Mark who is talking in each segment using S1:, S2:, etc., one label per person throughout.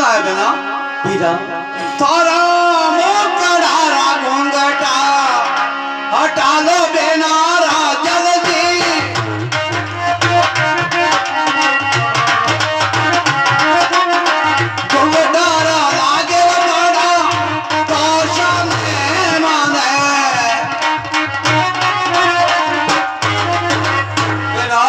S1: है बिना
S2: बीरा
S1: तारा मोकड़ारा घूंघटा हटा लो बेनारा जल्दी घूंघटारा लागे बड़ा कौशल माने बिना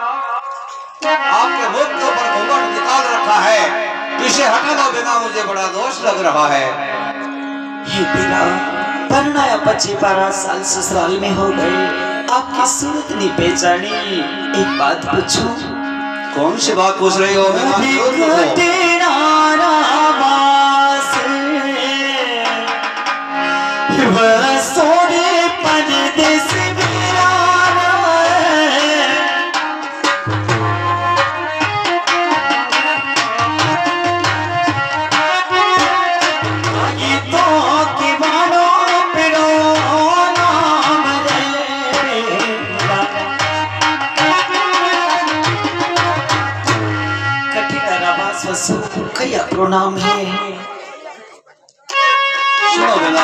S1: आपके मुख के ऊपर घूंघट निकाल रखा है, इसे हटा दो बिना, मुझे बड़ा दोष लग रहा है।
S2: ये बीरा परनाया 12 साल ससुराल में हो गए, आपकी सूरत नहीं पहचानी। एक बात पूछूं?
S1: कौन सी बात पूछ रही हो?
S2: सोने परदेस कया प्रोनाम है।
S1: सुनो बेला,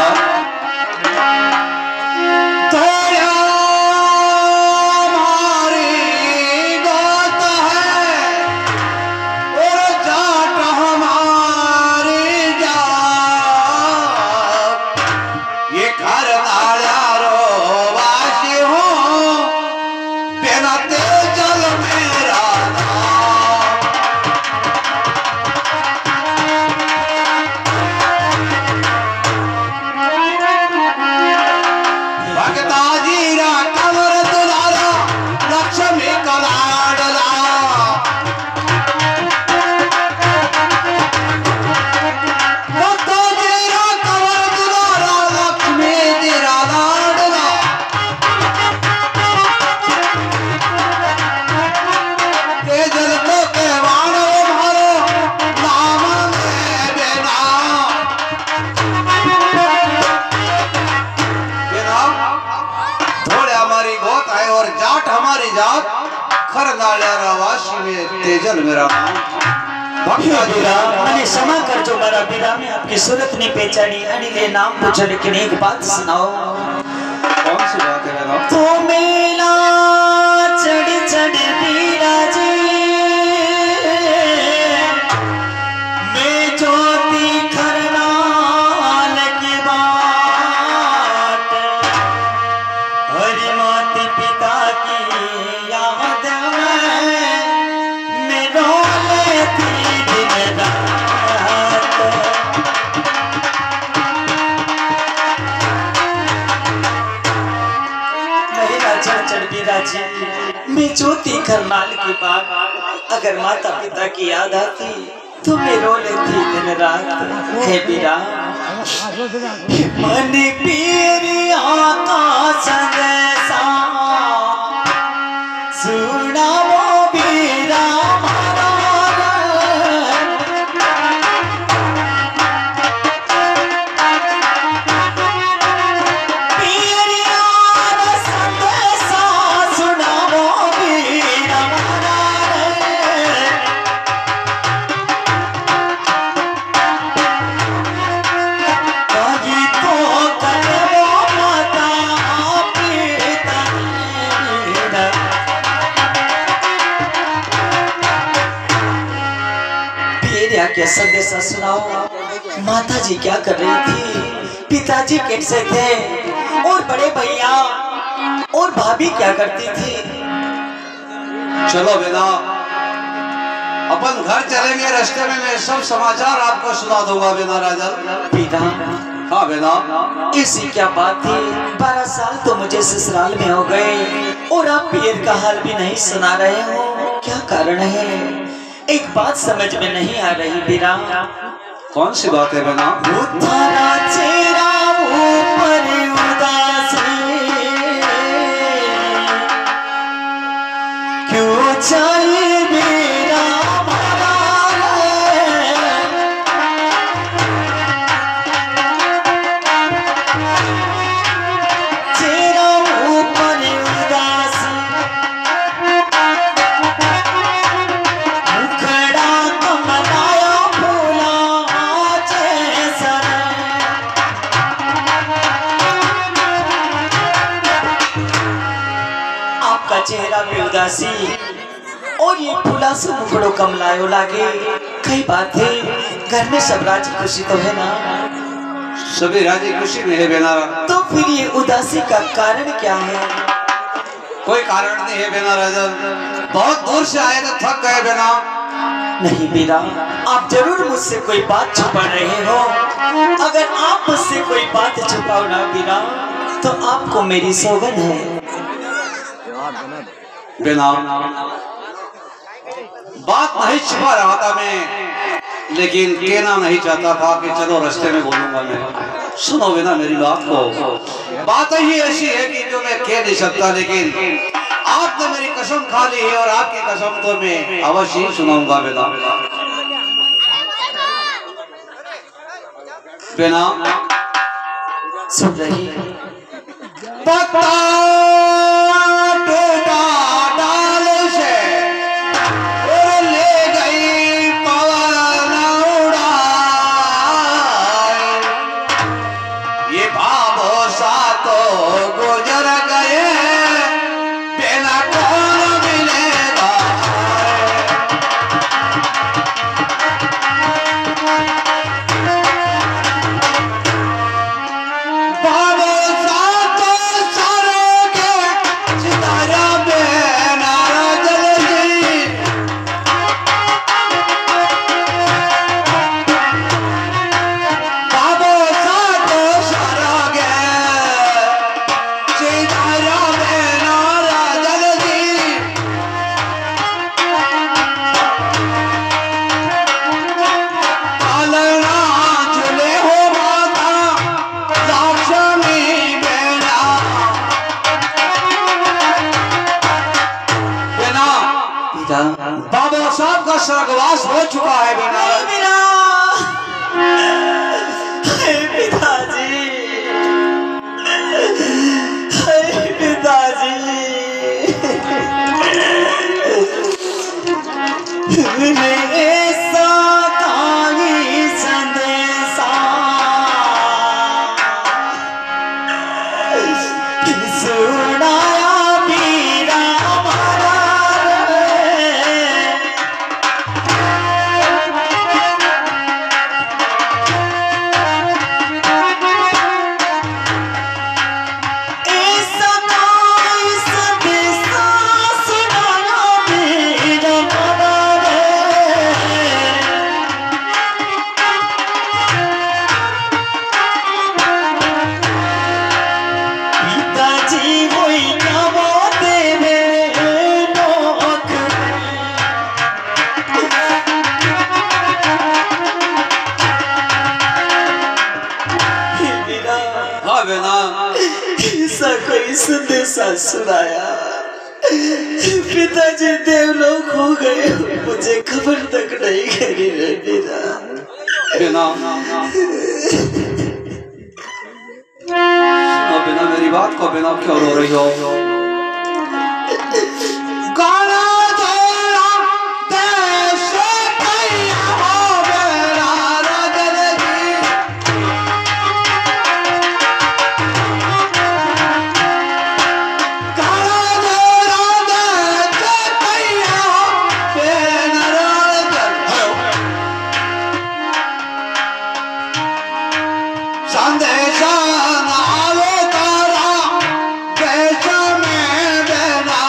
S1: तेजल मेरा
S2: मैंने क्षमा कर जो मेरा बीरा में आपकी सूरत नहीं पहचानी, अनिले नाम पूछो, लेकिन एक बात सुनाओ।
S1: कौन सी बात है मेरा?
S2: तो मेला चढ़ चढ़ बीरा जी मैं ज्योति खरनाल की बात, हरि माता पिता की याद में रोले थी दिन रात। मेरा चढ़ चढ़ बीरा जी मैं ज्योति खरनाल की बात, अगर माता पिता की याद आती तो मैं रो लेती दिन रात। हे बीरा मन पीर आकाश जैसा सुना वो बीरा क्या संदेशा सुनाओ। माता जी क्या कर रही थी, पिताजी कैसे थे, और बड़े भैया और भाभी क्या करती थी?
S1: चलो बेटा, अपन घर चलेंगे, रास्ते में मैं सब समाचार आपको सुना दूंगा बेटा राजा।
S2: पिता
S1: हाँ बेटा,
S2: ऐसी क्या बात थी? 12 साल तो मुझे ससुराल में हो गए और आप पियर का हाल भी नहीं सुना रहे हो, क्या कारण है? एक बात समझ में नहीं आ रही बीरा।
S1: कौन सी बात है बेटा?
S2: उतारा चेहरा ऊपर उदास क्यों चाहिए मेरा चेहरा ऊपर उदास, मुखड़ा कमलाया फूला उदासी और ये फूला से मुखड़ो कमलायो लागे। कई बात है, घर में सब राजी खुशी तो है ना?
S1: सभी राजी खुशी में है बेना।
S2: तो फिर ये उदासी का कारण क्या है?
S1: कोई कारण नहीं है बेना राजन, बहुत दूर से आए तो थक गए बेना।
S2: नहीं बीरा, आप जरूर मुझसे कोई बात छुपा रहे हो। अगर आप मुझसे कोई बात छुपाओ ना बीरा, तो आपको मेरी सौगंध है।
S1: बेना, बात नहीं छुपा रहा था मैं, लेकिन कहना नहीं चाहता था कि चलो रास्ते में बोलूंगा मैं। सुनो बेना मेरी बात को। बात ही ऐसी है कि जो मैं कह नहीं सकता, लेकिन आपने मेरी कसम खा ली है और आपकी कसम तो मैं अवश्य ही सुनाऊंगा बेना। बेना
S2: सुन रही
S1: पत्ता टूटा डाल से और ले गई पवन उड़ाए, ये भावों सा तो गुजर गए, बिना कौन मिलेगा। भावों सा तो सरोगे सितारा बेना जल गई, भावों सा तो सरोगे सितारा बेना जल गई। पालना झूले हो माता लक्ष्मी बेना। बेना,
S2: बीरा,
S1: बाबा साहब का स्वर्गवास हो चुका है बेना।
S2: बीरा, हे पिताजी, हे पिताजी, मेरे साथ आई संदेशा, सुनाया बीरा हमारा रे। ऐसा कोई संदेशा सुनाया बीरा हमारा रे। पिताजी वही नवा देवे नौक, हे बीरा,
S1: हाँ बेना,
S2: ऐसा कोई संदेशा सुनाया। पिताजी देवलोक हो गए, मुझे खबर तक नहीं करी रे बीरा।
S1: बेना सुनो बेना मेरी बात को। बेना क्यों रो रही हो? गाना धोला देश कैया हो बेना रगल की, गाना धोला देश कैया हो बेना रगल। संदेशा नालो तारा देश में बेना।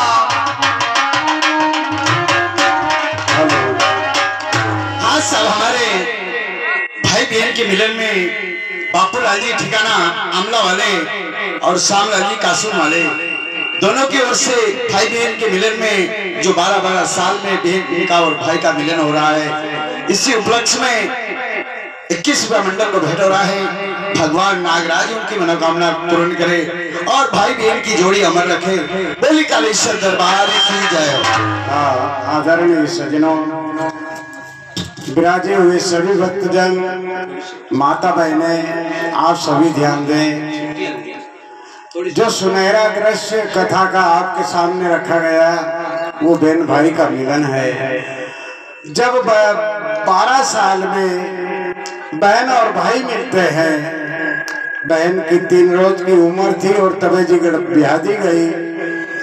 S3: हाँ साहब, हमारे भाई बहन के मिलन में बापू लाल जी ठिकाना आमला वाले और श्याम लाल जी कासूम वाले दोनों की ओर से भाई बहन के मिलन में जो 12-12 साल में बहन का और भाई का मिलन हो रहा है, इसी उपलक्ष्य में 21वें मंडल को भेंट हो रहा है। भगवान नागराज उनकी मनोकामना पूर्ण करे और भाई बहन की जोड़ी अमर रखे। बोली कालेश्वर दरबार की जय।
S4: आदरणीय सज्जनों, विराजे हुए सभी भक्तजन, माता बहनें, आप सभी ध्यान दें। जो सुनहरा दृश्य कथा का आपके सामने रखा गया, वो बहन भाई का मिलन है। जब 12 साल में बहन और भाई मिलते हैं, बहन की 3 रोज की उम्र थी और तबे जी ब्याह दी गई।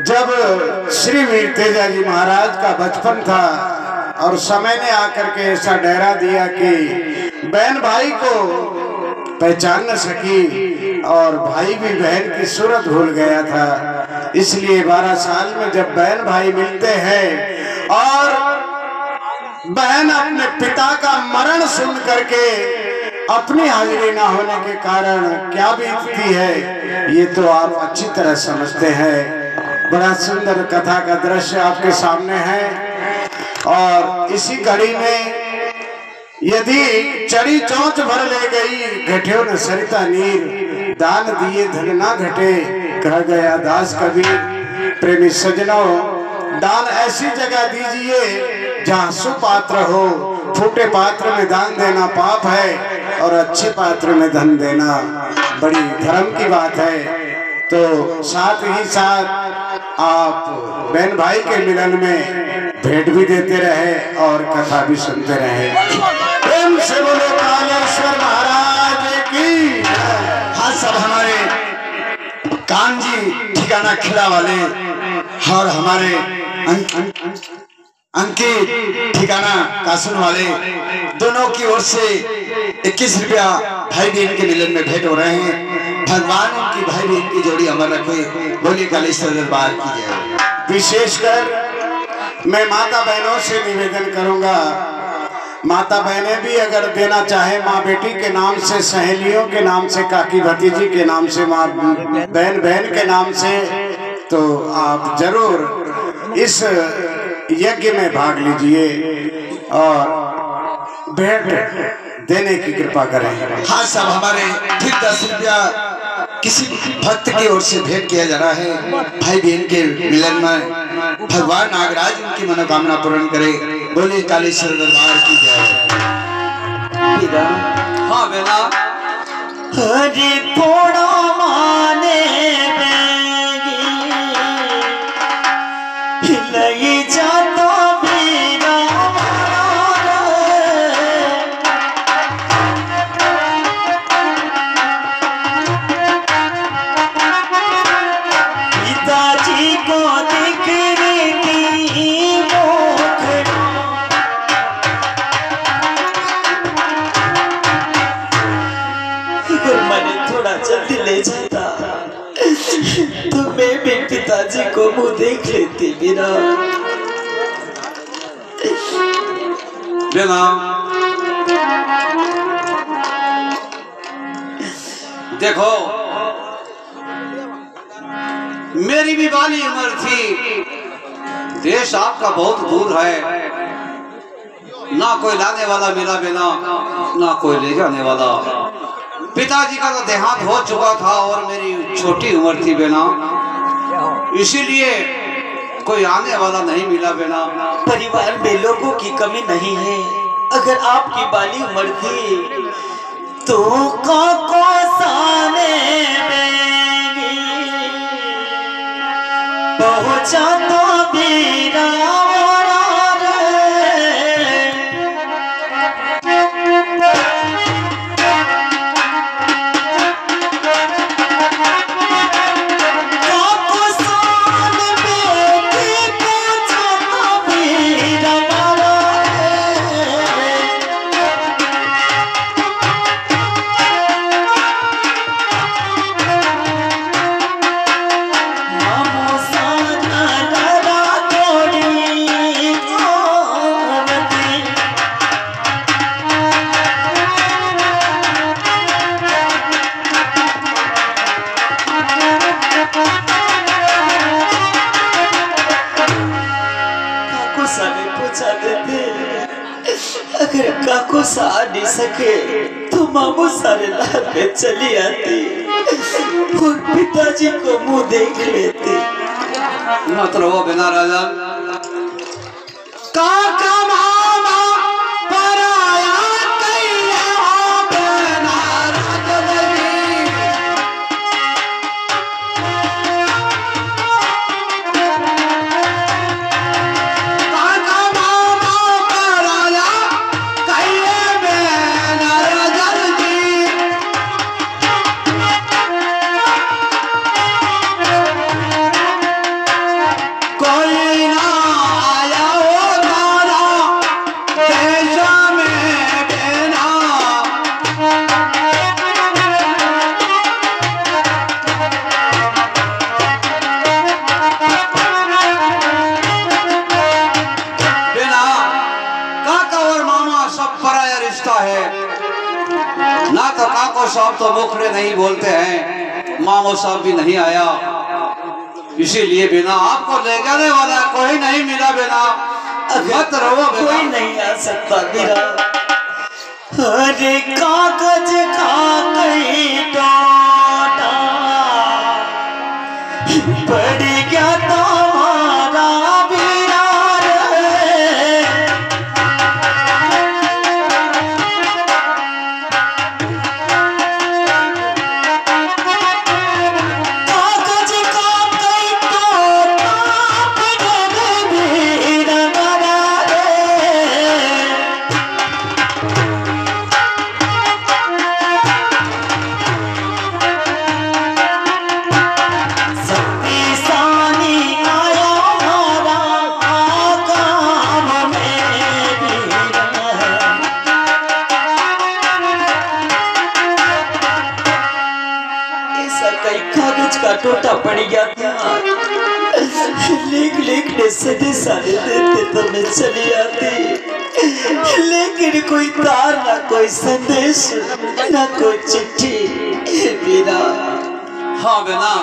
S4: जब श्री वीर तेजा जी महाराज का बचपन था और समय ने आकर के ऐसा डरा दिया कि बहन भाई को पहचान न सकी और भाई भी बहन की सूरत भूल गया था। इसलिए 12 साल में जब बहन भाई मिलते हैं और बहन अपने पिता का मरण सुन करके अपनी हाजिरी ना होने के कारण क्या बीतती है ये तो आप अच्छी तरह समझते हैं। बड़ा सुंदर कथा का दृश्य आपके सामने है और इसी घड़ी में यदि चढ़ी चौंच भर ले गई घटियो न सरिता नीर दान दिए धन ना घटे कह गया दास कबीर। प्रेमी सजनों, दान ऐसी जगह दीजिए जहाँ सुपात्र हो। फूटे पात्र में दान देना पाप है और अच्छे पात्र में धन देना बड़ी धर्म की बात है। तो साथ ही साथ आप बहन भाई के मिलन में भेंट भी देते रहे और कथा भी सुनते रहे। प्रेम से बोलो कालेश्वर महाराज की।
S3: हाँ, सब हमारे कान जी ठिकाना खिला वाले और हमारे अंकित ठिकाना कासुन वाले दोनों की ओर से 21 रुपया भाई बहन के मिलन में भेंट हो रहे हैं। भगवान उनकी भाई बहन की जोड़ी अमर रखे। बोलिए कालेश्वर दरबार की जय।
S4: विशेषकर मैं माता बहनों से निवेदन करूंगा, माता बहनें भी अगर देना चाहे माँ बेटी के नाम से, सहेलियों के नाम से, काकी भतीजी के नाम से, माँ बहन बहन के नाम से, तो आप जरूर इस यज्ञ में भाग लीजिए और भेंट देने की कृपा करें।
S3: हाँ, सब हमारे फिर 10 रुपया किसी भक्त की ओर से भेंट किया जा रहा है भाई बहन के मिलन में। भगवान नागराज उनकी मनोकामना पूर्ण करे। बोले कालेश्वर दरबार की जय।
S1: हाँ बेला,
S2: हरि थोड़ा माने लगी जाता मेरा पिताजी को दिख रही अगर मैंने थोड़ा जल्दी ले जाता तो मैं भी पिताजी को मुंह देख लेती मेरा।
S1: बेला देखो, मेरी भी बाली उम्र थी, देश आपका बहुत दूर है, ना कोई लाने वाला मिला बिना, ना कोई ले जाने वाला। पिताजी का तो देहांत हो चुका था और मेरी छोटी उम्र थी बिना, इसीलिए कोई आने वाला नहीं मिला बिना।
S2: परिवार में लोगों की कमी नहीं है। अगर आपकी बाली उम्र थी तो काको साने पहुंचा तो मेरा अगर काको सा नहीं सके तो मामू सारे लाल में चली आती और पिताजी को मुंह देख लेते।
S1: मतलब वो बिना राजा काका मामा पराया कैया बिना राजलरी। काका मामा पराया कैया बिना राजलरी। रिश्ता है। ना तो काको साहब तो मुखरे नहीं बोलते हैं, मामो साहब भी नहीं आया, इसीलिए बिना आपको ले जाने वाला कोई नहीं मिला। बिना मत रहो,
S2: कोई नहीं आ सकता मेरा। अरे कागज का कहीं टोटा पड़ गया तुम्हारा बिरार। कागज का कहीं टोटा पड़ गया कागज का टोटा पड़ गया था। लिख ने सदे सारे देते तो मैं चली आती, लेकिन कोई तार ना कोई संदेश ना कोई चिट्ठी मेरा।
S1: हाँ बिना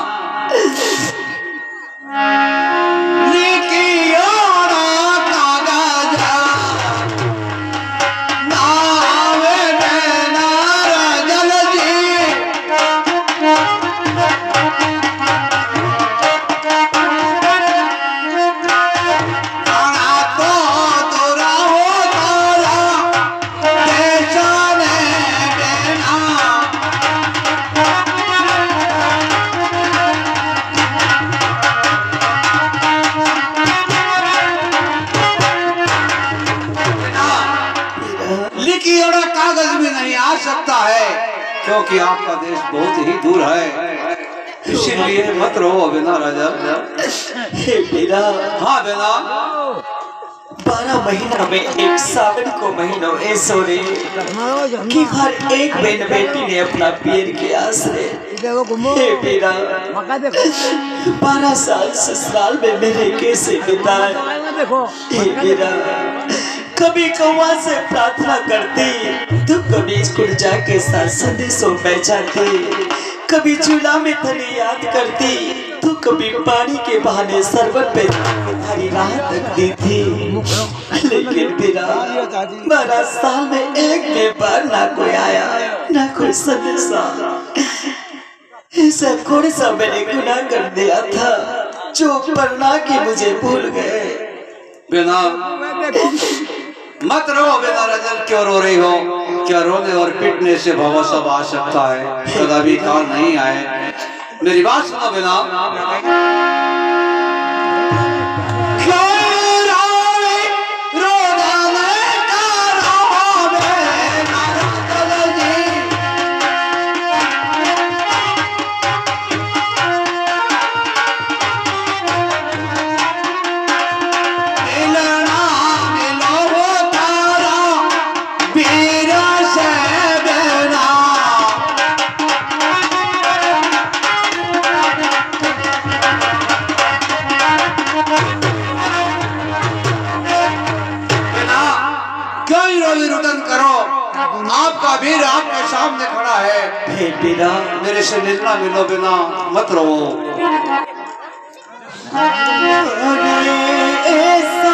S1: कागज भी नहीं आ सकता है, क्योंकि आपका देश बहुत ही दूर है, इसीलिए मत रहो बिना राजा।
S2: मेरा
S1: हाँ बिना
S2: 12 महीना में एक सावन को महीनों ऐसो रे कि हर एक बहन बेटी ने अपना पीर के आसरे मेरा 12 साल ससुराल में मेरे कैसे बिताए मेरा। कभी कौवा से प्रार्थना करती तो कभी स्कूल जाके साथ संदेशों में जाती, कभी चूल्हा में थली याद करती तो कभी पानी के बहाने सरबत पे हरी राह तकती थी। लेकिन बिना 12 साल में एक भी बार ना कोई आया ना कोई संदेशा। ऐसा कौन सा मैंने गुनाह कर दिया था जो पढ़ना के मुझे भूल गए।
S1: बिना मत रो बिना रजल, क्यों रो रही हो? क्या रोने और पिटने से भव सब आ सकता है, कदापि काल नहीं आए। मेरी बात सुनो बिना। आपका वीर आपके सामने खड़ा है,
S2: बिना
S1: मेरे से मिलना मिलो बिना, मत रो।
S2: ऐसा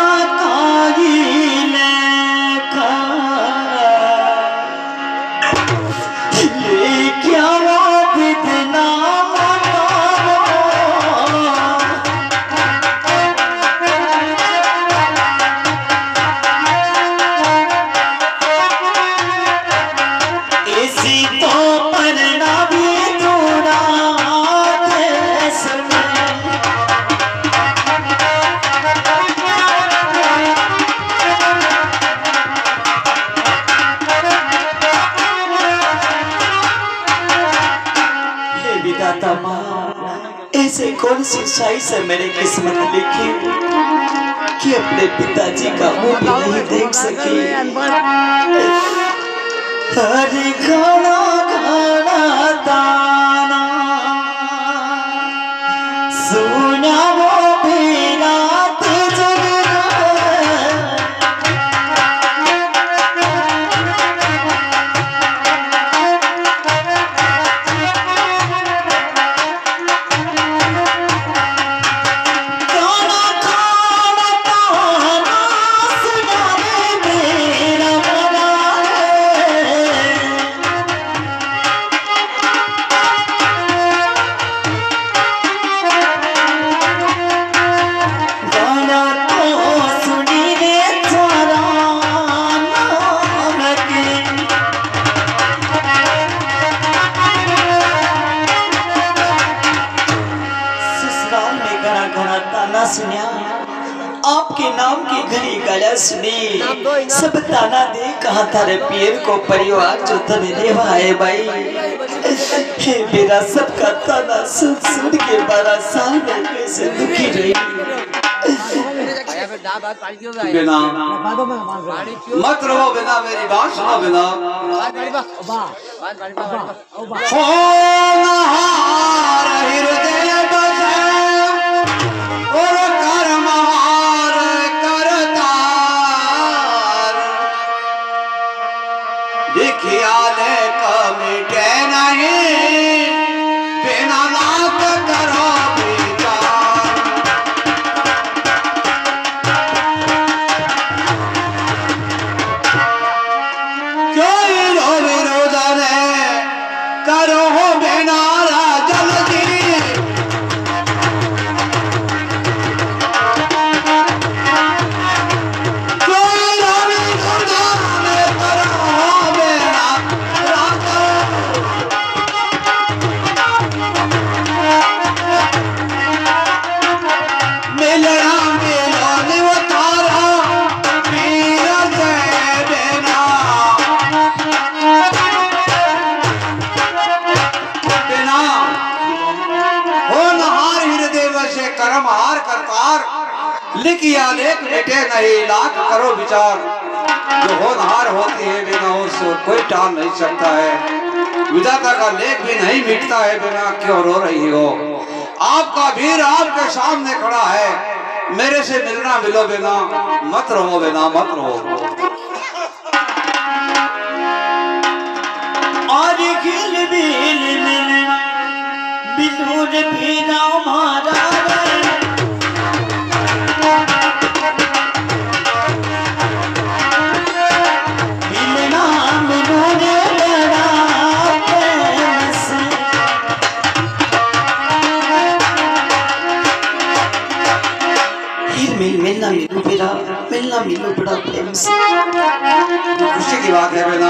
S2: क्या वो बितना ऐसे कौन सी शाही से मेरी किस्मत लिखी कि अपने पिताजी का मुंह भी नहीं देख सकी। हरे घना घना दाना सुना वो बिना सुनी सब ताना दे कहा थारे पियर को परिवार जो तने देवा है भाई। हे मेरा सबका ताना सुन सुन के 12 साल में कैसे दुखी रही।
S1: बिना मत रहो, बिना मेरी बात सुनो, बिना हो नहार हृदय बसे और कर्महार करतार देखिया ले कमिटे नहीं बिना नाथ करो लिखिया लेख मिटे नहीं लाख करो विचार। जो होनहार होती है बिना उसको कोई टाल नहीं सकता है। विधाता का लेख भी नहीं मिटता है बिना क्यों रो रही हो। आपका वीर आपके सामने खड़ा है, मेरे से मिलना मिलो बिना मत रहो, बिना मत रहो।
S2: और खिल बिल मिलना बिलूर बिना हमारा मिलना मिलो बड़ा प्रेम से।
S1: खुशी की बात है बिना।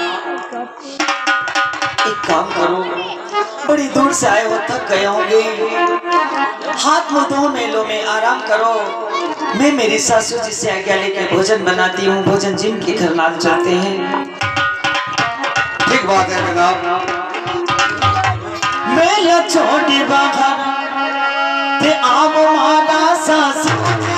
S2: एक काम करो, बड़ी दूर से आए हो, थक गए होंगे, हाथ मुंह धो मेलों में आराम करो। मैं मेरी सासू जी से आज्ञा लेकर भोजन बनाती हूँ। भोजन जिनके घर नाम चाहते हैं।
S1: ठीक बात है बिना।
S2: मेरा छोटी बाहर ते आप मारा सासू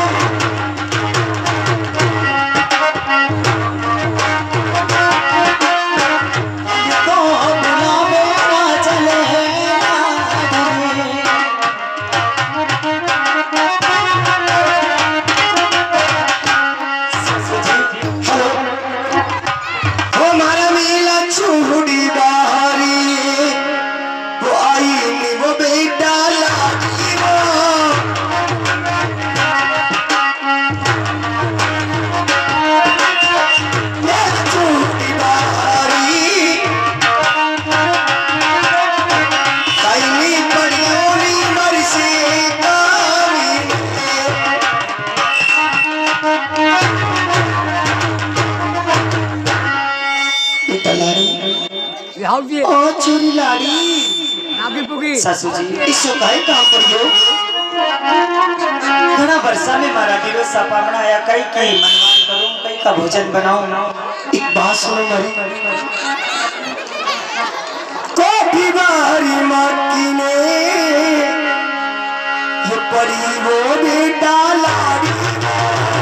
S2: चोरी लाड़ी सासू जी इसो काहे काम करियो। घना वर्षा में मारा दिलो सपा बनाया कई की मनवान करूं, कई का भोजन बनाऊं। एक बात सुनो मरी कोठी बारी माटी ने ये परी वो बेटा लाड़ी